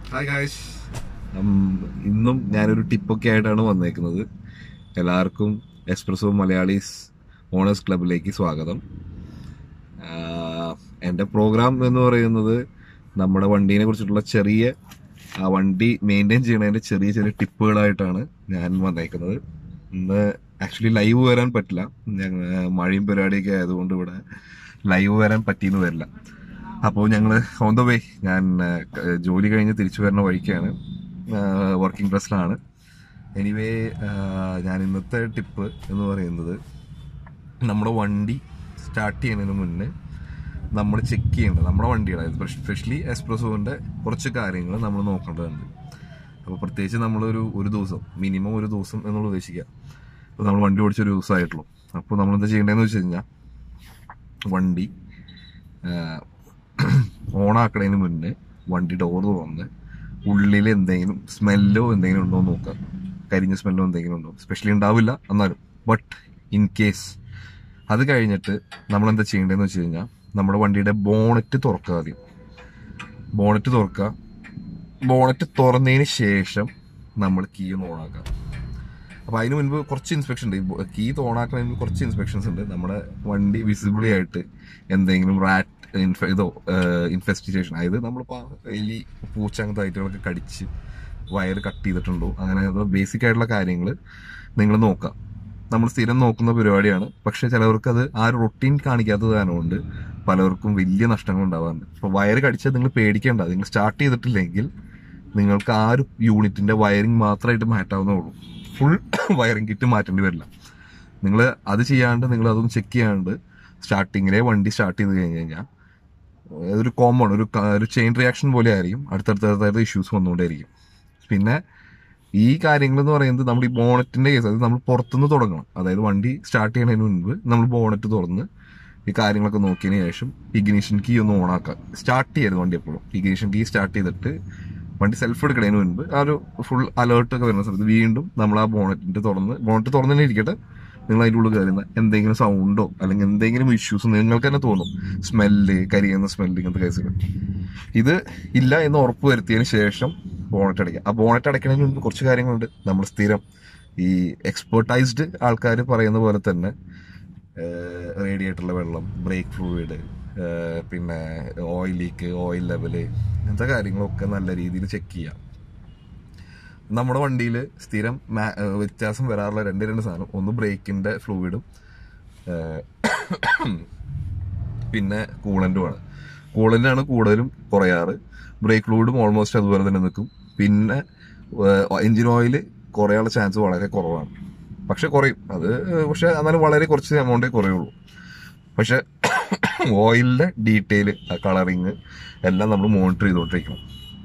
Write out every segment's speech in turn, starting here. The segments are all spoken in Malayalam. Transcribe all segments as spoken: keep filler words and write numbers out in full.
ഹായ് ഗായ്സ്, ഇന്നും ഞാനൊരു ടിപ്പൊക്കെ ആയിട്ടാണ് വന്നേക്കുന്നത്. എല്ലാവർക്കും എസ്പ്രസോ മലയാളീസ് ഓണേഴ്സ് ക്ലബിലേക്ക് സ്വാഗതം. എൻ്റെ പ്രോഗ്രാം എന്ന് പറയുന്നത് നമ്മുടെ വണ്ടീനെ കുറിച്ചിട്ടുള്ള ചെറിയ ആ വണ്ടി മെയിൻറ്റെയിൻ ചെയ്യണതിൻ്റെ ചെറിയ ചെറിയ ടിപ്പുകളായിട്ടാണ് ഞാൻ വന്നേക്കുന്നത്. ഇന്ന് ആക്ച്വലി ലൈവ് വരാൻ പറ്റില്ല, ഞങ്ങൾ മഴയും പരിപാടിയൊക്കെ ആയതുകൊണ്ട് ഇവിടെ ലൈവ് വരാൻ പറ്റിയെന്ന് വരില്ല. അപ്പോൾ ഞങ്ങൾ ഓൺ ദ വേ, ഞാൻ ജോലി കഴിഞ്ഞ് തിരിച്ചു വരുന്ന വഴിക്കാണ്, വർക്കിംഗ് ഡ്രസ്സിലാണ്. എനിവേ, ഞാൻ ഇന്നത്തെ ടിപ്പ് എന്ന് പറയുന്നത് നമ്മുടെ വണ്ടി സ്റ്റാർട്ട് ചെയ്യുന്നതിന് മുന്നേ നമ്മൾ ചെക്ക് ചെയ്യേണ്ടത് നമ്മുടെ വണ്ടിയുടെ, എസ്പെഷ്യലി എസ്പ്രസോവിൻ്റെ കുറച്ച് കാര്യങ്ങൾ നമ്മൾ നോക്കേണ്ടതുണ്ട്. അപ്പോൾ പ്രത്യേകിച്ച് നമ്മളൊരു ഒരു ദിവസം മിനിമം ഒരു ദിവസം എന്നുള്ള ഉദ്ദേശിക്കുക. അപ്പോൾ നമ്മൾ വണ്ടി ഓടിച്ചൊരു ദിവസമായിട്ടുള്ളൂ. അപ്പോൾ നമ്മളെന്താ ചെയ്യേണ്ടതെന്ന് വെച്ച് കഴിഞ്ഞാൽ, വണ്ടി ഓണാക്കണതിന് മുന്നേ വണ്ടി ഡോർ തുറന്ന് ഉള്ളിൽ എന്തെങ്കിലും സ്മെല്ലോ എന്തെങ്കിലും ഉണ്ടോ എന്ന് നോക്കാം. കരിഞ്ഞ സ്മെല്ലോ എന്തെങ്കിലും ഉണ്ടോ, സ്പെഷ്യലി ഉണ്ടാവില്ല എന്നാലും, ബട്ട് ഇൻ കേസ്. അത് കഴിഞ്ഞിട്ട് നമ്മൾ എന്താ ചെയ്യേണ്ടതെന്ന് വെച്ച് കഴിഞ്ഞാൽ, നമ്മുടെ വണ്ടിയുടെ ബോണറ്റ് തുറക്കുക. ആദ്യം ബോണറ്റ് തുറക്കുക. ബോണറ്റ് തുറന്നതിന് ശേഷം നമ്മൾ കീ ഒന്ന് ഓണാക്കുക. അപ്പോൾ അതിന് മുൻപ് കുറച്ച് ഇൻസ്പെക്ഷൻ ഉണ്ട്. കീ ഓണാക്കുന്നതിന് കുറച്ച് ഇൻസ്പെക്ഷൻസ് ഉണ്ട്. നമ്മുടെ വണ്ടി വിസിബിളി ആയിട്ട് എന്തെങ്കിലും റാറ്റ് ഇൻഫ ഇതോ ഇൻഫെസ്റ്റിഗേഷൻ, അതായത് നമ്മളിപ്പോൾ എലി പൂച്ച അങ്ങനത്തെ ഐറ്റങ്ങളൊക്കെ കടിച്ച് വയർ കട്ട് ചെയ്തിട്ടുണ്ടോ, അങ്ങനെ ബേസിക് ആയിട്ടുള്ള കാര്യങ്ങൾ നിങ്ങൾ നോക്കുക. നമ്മൾ സ്ഥിരം നോക്കുന്ന പരിപാടിയാണ്. പക്ഷേ ചിലവർക്ക് അത് ആ ഒരു റൊട്ടീൻ കാണിക്കാത്തത് കാരണം പലർക്കും വലിയ നഷ്ടങ്ങൾ ഉണ്ടാവാറുണ്ട്. ഇപ്പോൾ വയർ കടിച്ചാൽ നിങ്ങൾ പേടിക്കേണ്ട. നിങ്ങൾ സ്റ്റാർട്ട് ചെയ്തിട്ടില്ലെങ്കിൽ നിങ്ങൾക്ക് ആ ഒരു യൂണിറ്റിന്റെ വയറിങ് മാത്രമായിട്ട് മാറ്റാവുന്നേ. ഫുൾ വയറിങ് കിറ്റ് മാറ്റേണ്ടി വരില്ല. നിങ്ങൾ അത് ചെയ്യാണ്ട്, നിങ്ങൾ അതൊന്നും ചെക്ക് ചെയ്യാണ്ട് സ്റ്റാർട്ടിങ്ങിലെ വണ്ടി സ്റ്റാർട്ട് ചെയ്ത് കഴിഞ്ഞ് കഴിഞ്ഞാൽ ഒരു കോമൺ ഒരു ഒരു ചെയിൻ റിയാക്ഷൻ പോലെ ആയിരിക്കും. അടുത്തടുത്തടുത്തായിട്ട് ഇഷ്യൂസ് വന്നുകൊണ്ടേയിരിക്കും. പിന്നെ ഈ കാര്യങ്ങൾ എന്ന് പറയുന്നത് നമ്മൾ ഈ ബോണറ്റിന്റെ കേസ്, അത് നമ്മൾ പുറത്തുനിന്ന് തുടങ്ങണം. അതായത് വണ്ടി സ്റ്റാർട്ട് ചെയ്യുന്നതിന് മുൻപ് നമ്മൾ ബോണറ്റ് തുറന്ന് ഈ കാര്യങ്ങളൊക്കെ നോക്കിയതിന് ശേഷം ഇഗ്നിഷൻ കീ ഒന്ന് ഓണാക്കുക. സ്റ്റാർട്ട് ചെയ്യരുത് വണ്ടി എപ്പോഴും. ഇഗ്നിഷൻ കീ സ്റ്റാർട്ട് ചെയ്തിട്ട് വണ്ടി സെൽഫ് എടുക്കുന്നതിന് മുൻപ് ആ ഒരു ഫുൾ അലേർട്ട് ഒക്കെ വരുന്ന സമയത്ത് വീണ്ടും നമ്മൾ ആ ബോണറ്റിന്റെ തുറന്ന് ബോണറ്റ് തുറന്നു തന്നെ ഇരിക്കട്ടെ, നിങ്ങൾ അതിൻ്റെ ഉള്ളിൽ കയറുന്ന എന്തെങ്കിലും സൗണ്ടോ അല്ലെങ്കിൽ എന്തെങ്കിലും ഇഷ്യൂസ് നിങ്ങൾക്ക് തന്നെ തോന്നും, സ്മെല്ല്, കരിയുന്ന സ്മെല്ല്, ഇങ്ങനത്തെ കേസുകൾ. ഇത് ഇല്ല എന്ന് ഉറപ്പ് വരുത്തിയതിന് ശേഷം ബോണറ്റ് അടയ്ക്കുക. ആ ബോണറ്റ് അടയ്ക്കുന്നതിന് മുൻപ് കുറച്ച് കാര്യങ്ങളുണ്ട്. നമ്മൾ സ്ഥിരം ഈ എക്സ്പേർട്ടൈസ്ഡ് ആൾക്കാർ പറയുന്ന പോലെ തന്നെ റേഡിയേറ്ററിലെ വെള്ളം, ബ്രേക്ക് ഫ്ലൂയിഡ്, പിന്നെ ഓയിൽ ലീക്ക്, ഓയിൽ ലെവല്, ഇങ്ങനത്തെ കാര്യങ്ങളൊക്കെ നല്ല രീതിയിൽ ചെക്ക് ചെയ്യാം. നമ്മുടെ വണ്ടിയിൽ സ്ഥിരം വ്യത്യാസം വരാറുള്ള രണ്ട് രണ്ട് സാധനം, ഒന്ന് ബ്രേക്കിന്റെ ഫ്ലൂയിഡും പിന്നെ കൂളന്റുമാണ്. കൂളന്റാണ് കൂടുതലും കുറയാറ്. ബ്രേക്ക് ഫ്ലൂയിഡും ഓൾമോസ്റ്റ് അതുപോലെ തന്നെ നിൽക്കും. പിന്നെ എഞ്ചിൻ ഓയിൽ കുറയാനുള്ള ചാൻസ് വളരെ കുറവാണ്. പക്ഷെ കുറയും അത്, പക്ഷെ എന്നാലും വളരെ കുറച്ച് എമൗണ്ടേ കുറയുള്ളൂ. പക്ഷെ ഓയിലിന്റെ ഡീറ്റെയിൽ, കളറിങ് എല്ലാം നമ്മൾ മോണിറ്റർ ചെയ്തുകൊണ്ടിരിക്കണം.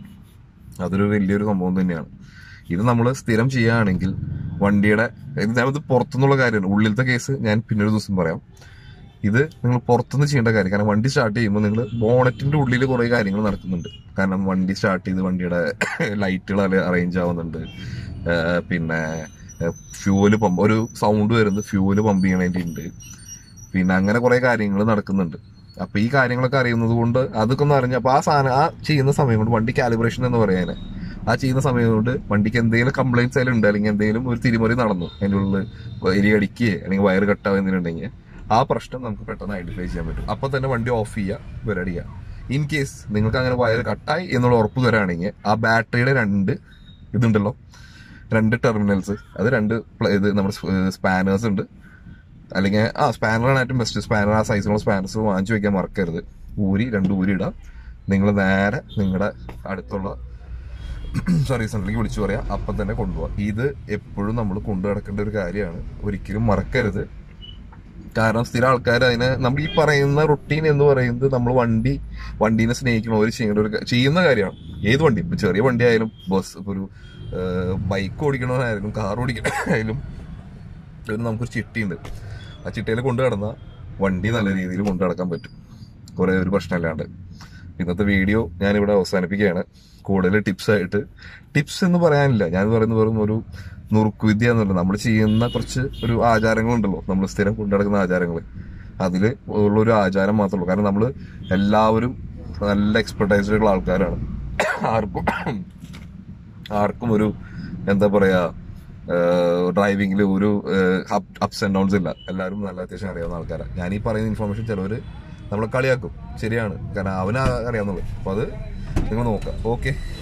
അതൊരു വലിയൊരു സംഭവം തന്നെയാണ്. ഇത് നമ്മൾ സ്ഥിരം ചെയ്യുകയാണെങ്കിൽ വണ്ടിയുടെ, ഇത് പുറത്തുനിന്നുള്ള കാര്യമാണ്. ഉള്ളിലത്തെ കേസ് ഞാൻ പിന്നൊരു ദിവസം പറയാം. ഇത് നിങ്ങൾ പുറത്തുനിന്ന് ചെയ്യേണ്ട കാര്യം. കാരണം വണ്ടി സ്റ്റാർട്ട് ചെയ്യുമ്പോൾ നിങ്ങൾ ബോണറ്റിന്റെ ഉള്ളിൽ കുറേ കാര്യങ്ങൾ നടക്കുന്നുണ്ട്. കാരണം വണ്ടി സ്റ്റാർട്ട് ചെയ്ത് വണ്ടിയുടെ ലൈറ്റുകൾ അറേഞ്ച് ആവുന്നുണ്ട്. പിന്നെ ഫ്യൂവല് പമ്പ്, ഒരു സൗണ്ട് വരുന്നത് ഫ്യൂവല് പമ്പ് ചെയ്യണതിൻ്റെ ഉണ്ട്. പിന്നെ അങ്ങനെ കുറെ കാര്യങ്ങൾ നടക്കുന്നുണ്ട്. അപ്പൊ ഈ കാര്യങ്ങളൊക്കെ അറിയുന്നത് കൊണ്ട് അതൊക്കെ ഒന്ന് അറിഞ്ഞ, അപ്പൊ ആ സാധനം ആ ചെയ്യുന്ന സമയം കൊണ്ട് വണ്ടി കാലിബ്രേഷൻ എന്ന് പറയാന്, ആ ചെയ്യുന്ന സമയം കൊണ്ട് വണ്ടിക്ക് എന്തെങ്കിലും കംപ്ലൈൻറ്റ്സ് അതിൽ ഉണ്ട്, അല്ലെങ്കിൽ എന്തെങ്കിലും ഒരു തിരിമറി നടന്നു, അതിൻ്റെ ഉള്ളിൽ എലി അടിക്കുകയോ അല്ലെങ്കിൽ വയർ കട്ടാവുക എന്തിനുണ്ടെങ്കിൽ ആ പ്രശ്നം നമുക്ക് പെട്ടെന്ന് ഐഡന്റിഫൈ ചെയ്യാൻ പറ്റും. അപ്പൊ തന്നെ വണ്ടി ഓഫ് ചെയ്യുക, പരിപാടി ചെയ്യുക. ഇൻ കേസ് നിങ്ങൾക്ക് അങ്ങനെ വയർ കട്ടായി എന്നുള്ള ഉറപ്പ് തരാണെങ്കിൽ ആ ബാറ്ററിയുടെ രണ്ട് ഇതുണ്ടല്ലോ, രണ്ട് ടെർമിനൽസ്, അത് രണ്ട് ഇത് നമ്മുടെ സ്പാനേഴ്സ് ഉണ്ട്. അല്ലെങ്കിൽ ആ സ്പാനറാണ് ഏറ്റവും ബെസ്റ്റ്. സ്പാനർ, ആ സൈസിലുള്ള സ്പാനേഴ്സ് വാങ്ങിച്ചു വെക്കാൻ മറക്കരുത്. ഊരി രണ്ട് ഊരി ഇടാം. നിങ്ങൾ നേരെ നിങ്ങളുടെ അടുത്തുള്ള സർവീസ് സെന്ററിലേക്ക് വിളിച്ചു പറയാം, അപ്പം തന്നെ കൊണ്ടുപോകാം. ഇത് എപ്പോഴും നമ്മൾ കൊണ്ടു നടക്കേണ്ട ഒരു കാര്യമാണ്, ഒരിക്കലും മറക്കരുത്. കാരണം സ്ഥിരം ആൾക്കാർ അതിനെ, നമ്മൾ ഈ പറയുന്ന റൊട്ടീൻ എന്ന് പറയുന്നത് നമ്മൾ വണ്ടി വണ്ടീനെ സ്നേഹിക്കണവർ ചെയ്യേണ്ട ഒരു ചെയ്യുന്ന കാര്യമാണ്. ഏത് വണ്ടി, ഇപ്പൊ ചെറിയ വണ്ടി ആയാലും, ബസ്, ഇപ്പൊ ഒരു ബൈക്ക് ഓടിക്കണവരായാലും കാർ ഓടിക്കണവരായാലും ഒരു നമുക്കൊരു ചിട്ടിയുണ്ട്. ആ ചിട്ടയിൽ കൊണ്ടു നടന്നാൽ വണ്ടി നല്ല രീതിയിൽ കൊണ്ടു നടക്കാൻ പറ്റും, കുറെ ഒരു പ്രശ്നമില്ലാണ്ട്. ഇന്നത്തെ വീഡിയോ ഞാനിവിടെ അവസാനിപ്പിക്കുകയാണ്. കൂടുതൽ ടിപ്സ് ആയിട്ട്, ടിപ്സ് എന്ന് പറയാനില്ല, ഞാൻ പറയുന്നത് വെറും ഒരു നുറുക്കുവിദ്യ എന്നല്ല. നമ്മൾ ചെയ്യുന്ന കുറച്ച് ഒരു ആചാരങ്ങളുണ്ടല്ലോ, നമ്മൾ സ്ഥിരം കൊണ്ടു നടക്കുന്ന ആചാരങ്ങൾ, അതിൽ ഉള്ളൊരു ആചാരം മാത്രമേ ഉള്ളൂ. കാരണം നമ്മൾ എല്ലാവരും നല്ല എക്സ്പെർട്ടൈസ്ഡ് ആയിട്ടുള്ള ആൾക്കാരാണ്. ആർക്കും ആർക്കും ഒരു എന്താ പറയാ ഡ്രൈവിംഗിൽ ഒരു അപ്സ് ആൻഡ് ഡൗൺസ് ഇല്ല. എല്ലാവരും നല്ല അത്യാവശ്യം അറിയാവുന്ന ആൾക്കാരാണ്. ഞാൻ ഈ പറയുന്ന ഇൻഫർമേഷൻ ചിലവർ നമ്മളെ കളിയാക്കും, ശരിയാണ്, കാരണം അവന് അറിയാവുന്നുള്ളൂ. അപ്പൊ അത് നിങ്ങൾ നോക്കാം. ഓക്കെ.